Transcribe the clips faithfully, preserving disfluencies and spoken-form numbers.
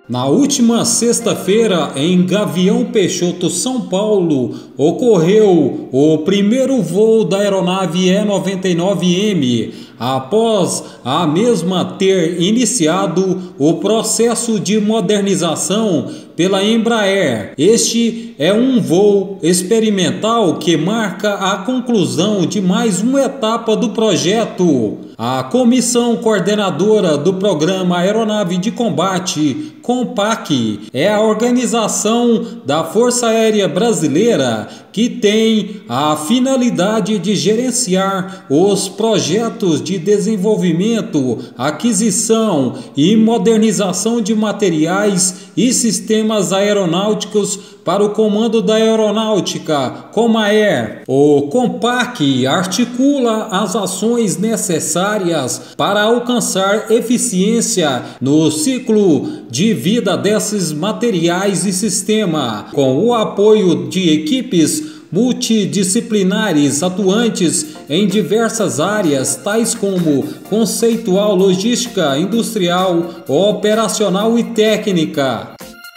Na última sexta-feira, em Gavião Peixoto, São Paulo, ocorreu o primeiro voo da aeronave E noventa e nove M, após a mesma ter iniciado o processo de modernização pela Embraer. Este é um voo experimental que marca a conclusão de mais uma etapa do projeto. A comissão coordenadora do Programa Aeronave de Combate, COMPAC, é a organização da Força Aérea Brasileira que tem a finalidade de gerenciar os projetos de desenvolvimento, aquisição e modernização de materiais e sistemas aeronáuticos para o Comando da Aeronáutica, Comaer. O COMPAC articula as ações necessárias para alcançar eficiência no ciclo de vida desses materiais e sistema, com o apoio de equipes multidisciplinares atuantes em diversas áreas, tais como conceitual, logística, industrial, operacional e técnica.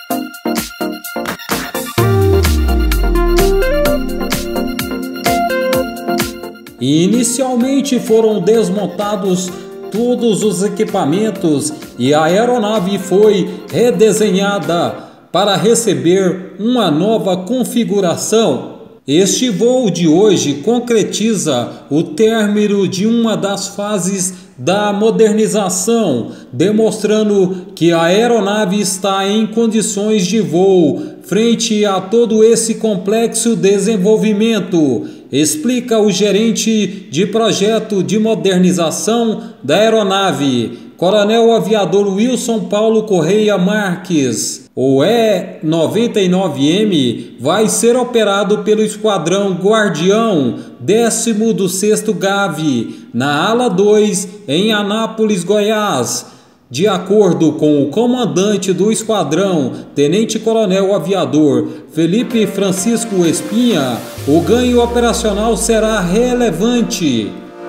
Inicialmente foram desmontados todos os equipamentos e a aeronave foi redesenhada para receber uma nova configuração. Este voo de hoje concretiza o término de uma das fases da modernização, demonstrando que a aeronave está em condições de voo frente a todo esse complexo desenvolvimento, explica o gerente de projeto de modernização da aeronave, Coronel Aviador Wilson Paulo Correia Marques. O E noventa e nove M vai ser operado pelo Esquadrão Guardião décimo do sexto Gavi, na ala dois, em Anápolis, Goiás. De acordo com o comandante do esquadrão, Tenente Coronel Aviador Felipe Francisco Espinha, o ganho operacional será relevante.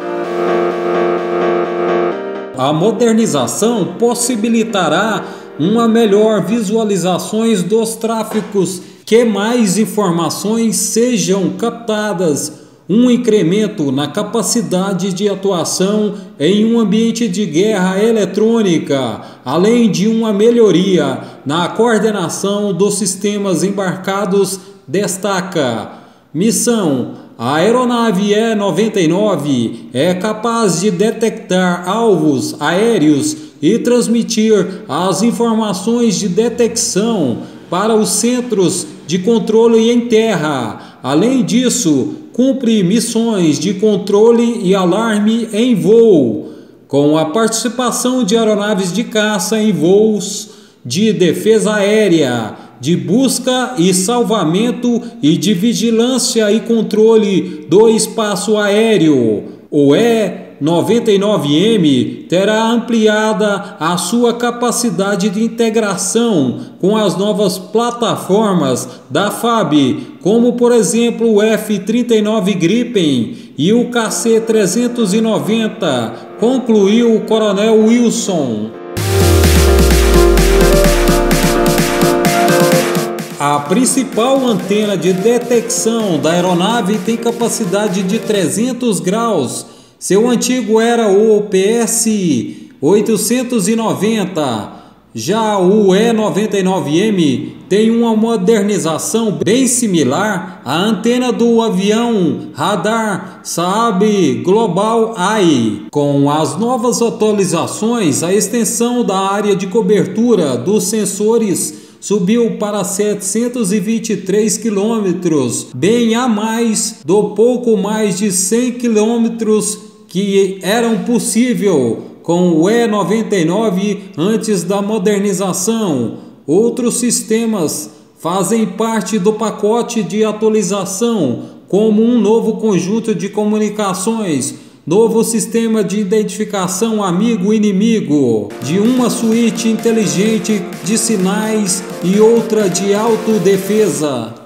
A modernização possibilitará uma melhor visualizações dos tráficos, que mais informações sejam captadas, um incremento na capacidade de atuação em um ambiente de guerra eletrônica, além de uma melhoria na coordenação dos sistemas embarcados, destaca. Missão: a aeronave E noventa e nove é capaz de detectar alvos aéreos e transmitir as informações de detecção para os centros de controle em terra. Além disso, cumpre missões de controle e alarme em voo, com a participação de aeronaves de caça em voos de defesa aérea, de busca e salvamento e de vigilância e controle do espaço aéreo. O E noventa e nove M terá ampliada a sua capacidade de integração com as novas plataformas da F A B, como por exemplo o F trinta e nove Gripen e o K C trezentos e noventa, concluiu o Coronel Wilson. A principal antena de detecção da aeronave tem capacidade de trezentos graus. Seu antigo era o P S oitocentos e noventa. Já o E noventa e nove M tem uma modernização bem similar à antena do avião radar Saab Global Eye. Com as novas atualizações, a extensão da área de cobertura dos sensores subiu para setecentos e vinte e três quilômetros, bem a mais do pouco mais de cem quilômetros que eram possível com o E noventa e nove antes da modernização. Outros sistemas fazem parte do pacote de atualização, como um novo conjunto de comunicações, novo sistema de identificação amigo-inimigo, de uma suíte inteligente de sinais e outra de autodefesa.